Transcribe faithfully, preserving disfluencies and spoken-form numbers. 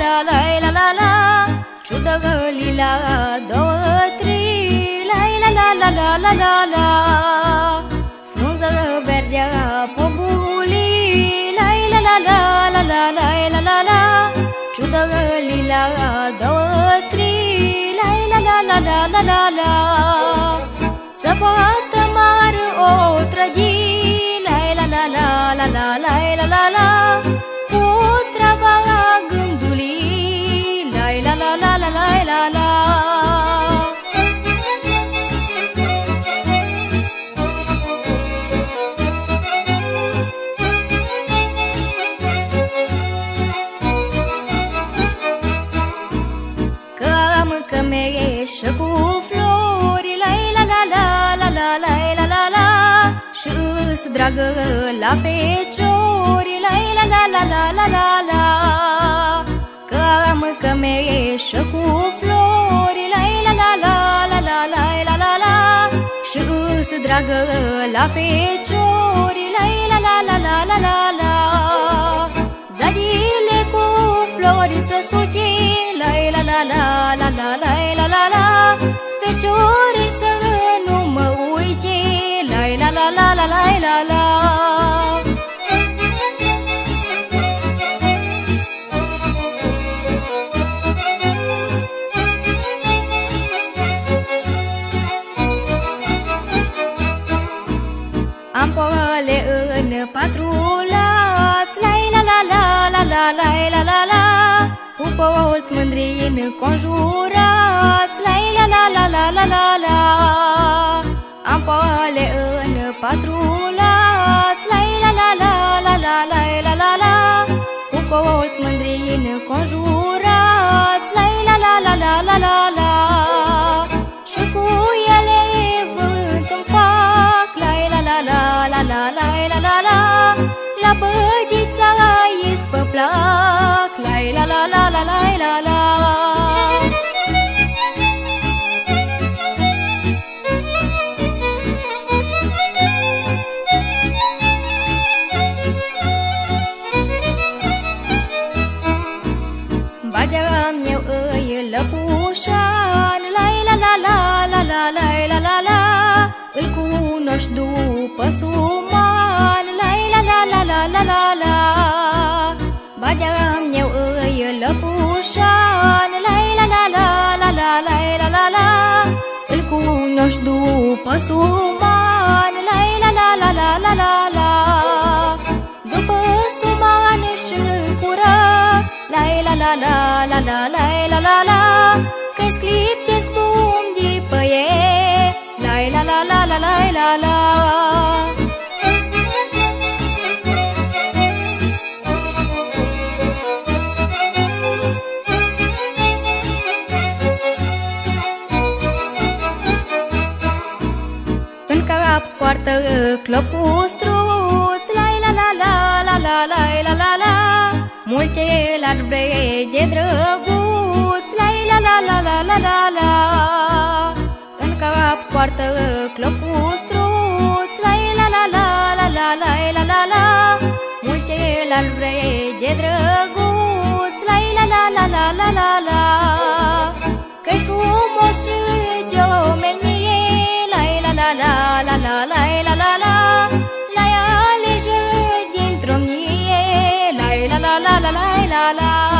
la la la la la. Ciudă lila două, trei, la la la la la la la la. Frunză verdea pobulii, la la la la la la la la la la. Ciudă lila două, trei, la la la la la la la la. Să poată mare o trădii, la la la la la la la la la la. Cu trava gândului, la la la la la la la la. Că am cămeșă cu flori, la la la la la la la la la la. Și-s dragă la feciori, la la la la la la la la. Că am cămeșă cu flori, la la la la la la la la la la. Și-s dragă la feciori, la la la la la la la la. Zadile cu floriță suche, la la la la la la la la la la. Feciorii să nu mă uite, la la la la la la la la. Am pole în patru lați, la la la la la la la la la la. Cu colți mândri înconjurați, la la la la la la la la. Am pole în patru lați, la la la la la la la la la la. Cu colți mândri înconjurați, la la la la la la la la. Și cu ele vânt îmi fac, la la la la la la la la la la. La bădița ies pe plac, la la la la la la la la. Badea-mi eu îi lăpușan, la la la la la la la la la la. Îl cunoști după suman, la la la la la la la la. Badea-mi eu îi lăpușan, la la la la la la la la la la. Îl cunoști după suman, la la la la la la la la. După suman și cură, la la la la la la la la la la. Că-i scliptesc bun de pe e, la la la la la la la la. În cap poartă clopustruț, la la la la la la la la la la. Multe l-ar vrea de drăguț, la la la la la la la la. În cap poartă clopustruț, la la la la la la la la la la. Multe l-ar vrea de drăguț, la la la la la la la la. Că-i frumos și de omenie, la la la la la la la la la la. La-i alege dintr-o mie, la la la la la la la la.